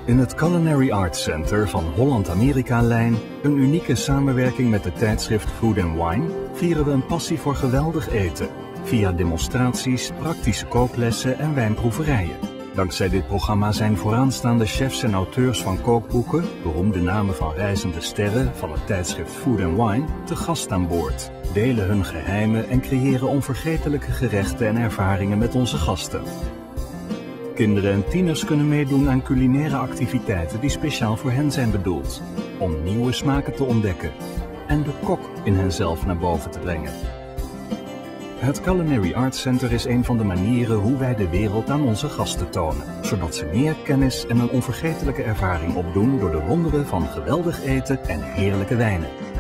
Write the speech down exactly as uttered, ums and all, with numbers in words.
In het Culinary Arts Center van Holland-Amerika-lijn, een unieke samenwerking met het tijdschrift Food and Wine, vieren we een passie voor geweldig eten, via demonstraties, praktische kooklessen en wijnproeverijen. Dankzij dit programma zijn vooraanstaande chefs en auteurs van kookboeken, beroemde namen van reizende sterren van het tijdschrift Food and Wine, te gast aan boord, delen hun geheimen en creëren onvergetelijke gerechten en ervaringen met onze gasten. Kinderen en tieners kunnen meedoen aan culinaire activiteiten die speciaal voor hen zijn bedoeld, om nieuwe smaken te ontdekken en de kok in henzelf naar boven te brengen. Het Culinary Arts Center is een van de manieren hoe wij de wereld aan onze gasten tonen, zodat ze meer kennis en een onvergetelijke ervaring opdoen door de wonderen van geweldig eten en heerlijke wijnen.